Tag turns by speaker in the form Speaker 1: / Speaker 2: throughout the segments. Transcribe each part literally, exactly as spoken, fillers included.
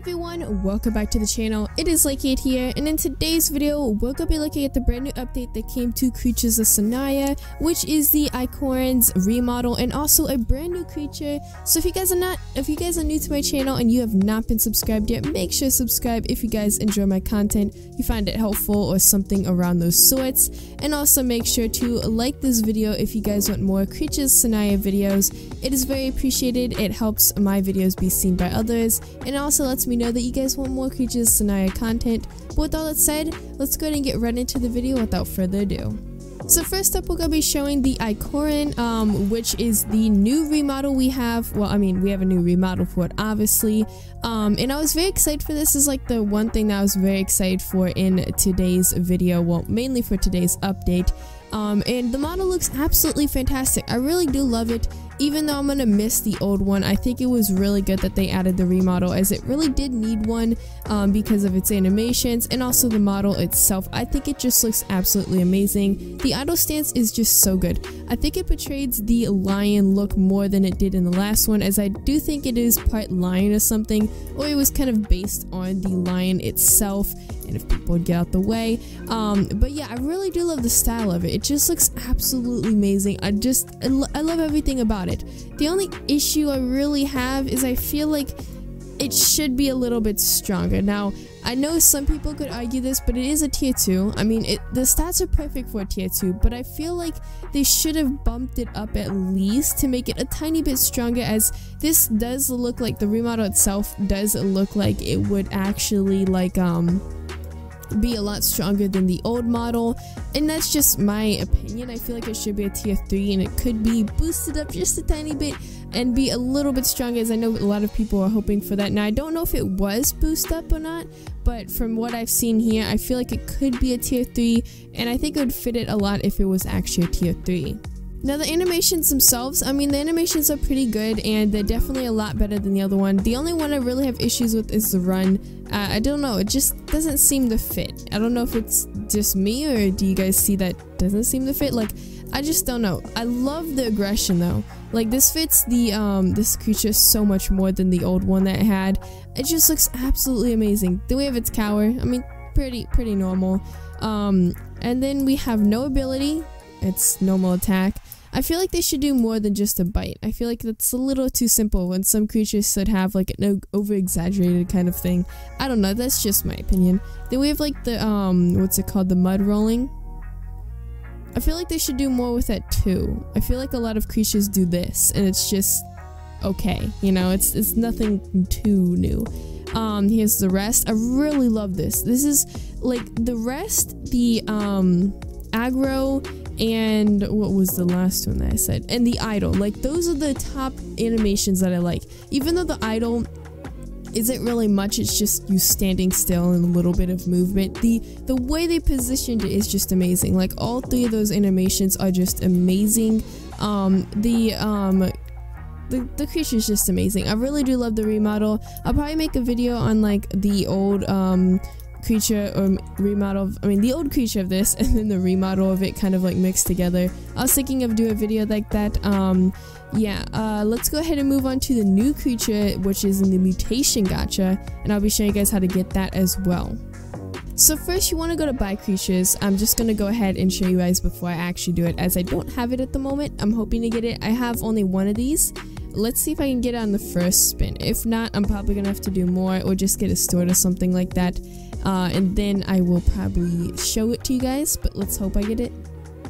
Speaker 1: everyone, welcome back to the channel. It is Like here, and in today's video we're gonna be looking at the brand new update that came to Creatures of Sonaria, which is the IKORAN's remodel and also a brand new creature. So if you guys are not if you guys are new to my channel and you have not been subscribed yet, make sure to subscribe if you guys enjoy my content, you find it helpful or something around those sorts, and also make sure to like this video if you guys want more Creatures of Sonaria videos. It is very appreciated. It helps my videos be seen by others, and it also lets me know that you guys want more Creatures of Sonaria content. But with all that said, let's go ahead and get right into the video without further ado. So first up, we're going to be showing the IKORAN, um, which is the new remodel we have. Well, I mean, we have a new remodel for it, obviously. Um, and I was very excited for this. This is like the one thing that I was very excited for in today's video. Well, mainly for today's update. Um, and the model looks absolutely fantastic. I really do love it. Even though I'm gonna miss the old one, I think it was really good that they added the remodel, as it really did need one um, because of its animations and also the model itself. I think it just looks absolutely amazing. The idle stance is just so good. I think it portrays the lion look more than it did in the last one, as I do think it is part lion or something, or it was kind of based on the lion itself. And if people would get out the way, um, but yeah, I really do love the style of it. It just looks absolutely amazing. I just, I, lo I love everything about it. The only issue I really have is I feel like it should be a little bit stronger. Now, I know some people could argue this, but it is a tier two. I mean, it, the stats are perfect for a tier two, but I feel like they should have bumped it up at least to make it a tiny bit stronger, as this does look like the remodel itself does look like it would actually like, um, be a lot stronger than the old model, and that's just my opinion. I feel like it should be a tier three, and it could be boosted up just a tiny bit and be a little bit stronger, as I know a lot of people are hoping for that. Now, I don't know if it was boosted up or not, but from what I've seen here, I feel like it could be a tier three, and I think it would fit it a lot if it was actually a tier three. Now, the animations themselves, I mean, the animations are pretty good, and they're definitely a lot better than the other one. The only one I really have issues with is the run. Uh, I don't know, it just doesn't seem to fit. I don't know if it's just me, or do you guys see that doesn't seem to fit? Like, I just don't know. I love the aggression, though. Like, this fits the, um, this creature so much more than the old one that it had. It just looks absolutely amazing. The way of its cower, I mean, pretty, pretty normal. Um, and then we have no ability. It's normal attack. I feel like they should do more than just a bite. I feel like that's a little too simple when some creatures should have like an over-exaggerated kind of thing. I don't know, that's just my opinion. Then we have like the, um, what's it called, the mud rolling. I feel like they should do more with that too. I feel like a lot of creatures do this, and it's just okay, you know, it's, it's nothing too new. Um, here's the rest. I really love this. This is like the rest, the, um, aggro, and what was the last one that I said? And the idle. Like, those are the top animations that I like. Even though the idle isn't really much, it's just you standing still and a little bit of movement. The the way they positioned it is just amazing. Like, all three of those animations are just amazing. Um, the um The, the creature is just amazing. I really do love the remodel. I'll probably make a video on like the old um creature or remodel of, I mean the old creature of this, and then the remodel of it kind of like mixed together. I was thinking of doing a video like that. Um yeah, uh let's go ahead and move on to the new creature, which is in the mutation gacha, and I'll be showing you guys how to get that as well. So first, you want to go to buy creatures. I'm just gonna go ahead and show you guys before I actually do it, as I don't have it at the moment. I'm hoping to get it. I have only one of these. Let's see if I can get it on the first spin. If not, I'm probably gonna have to do more, or just get it stored or something like that. Uh, and then I will probably show it to you guys, but let's hope I get it.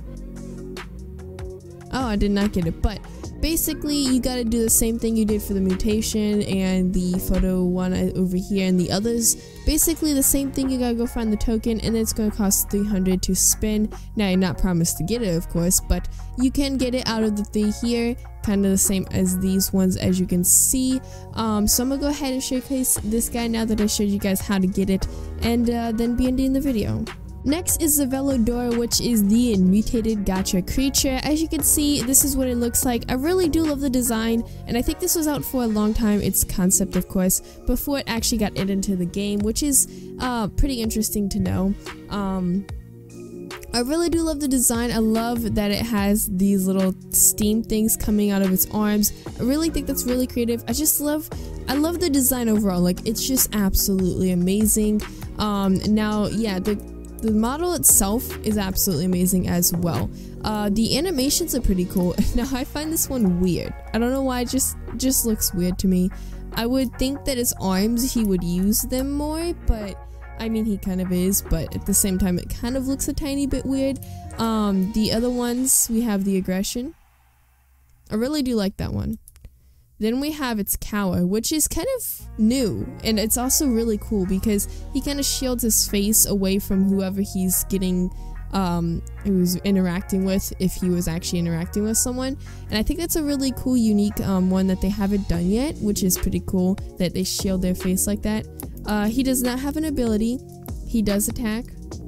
Speaker 1: Oh, I did not get it, but basically you gotta do the same thing you did for the mutation and the photo one over here and the others. Basically the same thing. You gotta go find the token, and it's gonna cost three hundred to spin. Now, you're not promised to get it, of course, but you can get it out of the three here, kind of the same as these ones, as you can see. Um, so I'm gonna go ahead and showcase this guy now that I showed you guys how to get it, and uh, then be ending the video. Next is the Velodora, which is the mutated gacha creature. As you can see, this is what it looks like. I really do love the design, and I think this was out for a long time, its concept of course, before it actually got it into the game, which is uh, pretty interesting to know. Um, I really do love the design. I love that it has these little steam things coming out of its arms. I really think that's really creative. I just love, I love the design overall. Like, it's just absolutely amazing. Um, now, yeah, the, the model itself is absolutely amazing as well. Uh, the animations are pretty cool. Now, I find this one weird. I don't know why, it just, just looks weird to me. I would think that his arms, he would use them more, but I mean, he kind of is, but at the same time, it kind of looks a tiny bit weird. Um, the other ones, we have the aggression. I really do like that one. Then we have its cower, which is kind of new, and it's also really cool because he kind of shields his face away from whoever he's getting, um, who's interacting with, if he was actually interacting with someone. And I think that's a really cool, unique um, one that they haven't done yet, which is pretty cool that they shield their face like that. Uh, he does not have an ability. He does attack.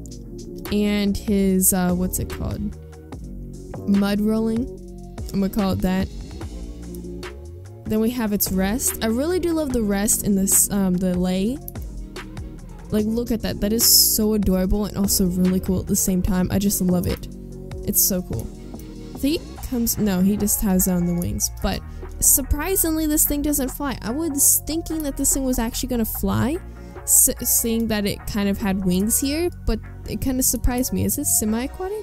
Speaker 1: And his, uh, what's it called? Mud rolling. I'm gonna call it that. Then we have its rest. I really do love the rest in this, um, the lay. Like, look at that. That is so adorable and also really cool at the same time. I just love it. It's so cool. I think he comes, no, he just has on the wings. But surprisingly, this thing doesn't fly. I was thinking that this thing was actually gonna fly, S seeing that it kind of had wings here, but it kind of surprised me. Is this semi-aquatic?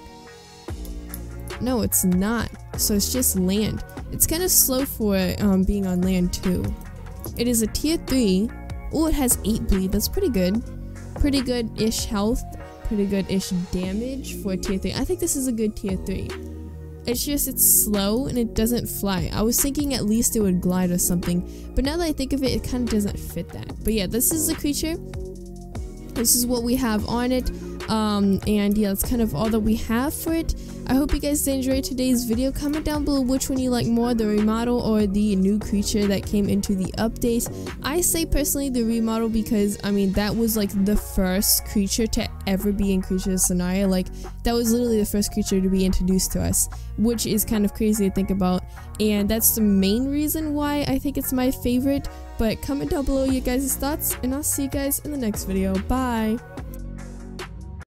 Speaker 1: No, it's not. So it's just land. It's kind of slow for um, being on land too. It is a tier three. Oh, it has eight bleed. That's pretty good. Pretty good-ish health. Pretty good-ish damage for a tier three. I think this is a good tier three. It's just, it's slow and it doesn't fly. I was thinking at least it would glide or something, but now that I think of it, it kind of doesn't fit that. But yeah, this is the creature. This is what we have on it. Um, and yeah, that's kind of all that we have for it. I hope you guys enjoyed today's video. Comment down below which one you like more, the remodel or the new creature that came into the update. I say personally the remodel because, I mean, that was like the first creature to ever be in Creatures of Sonaria. Like, that was literally the first creature to be introduced to us, which is kind of crazy to think about. And that's the main reason why I think it's my favorite. But comment down below your guys' thoughts, and I'll see you guys in the next video. Bye!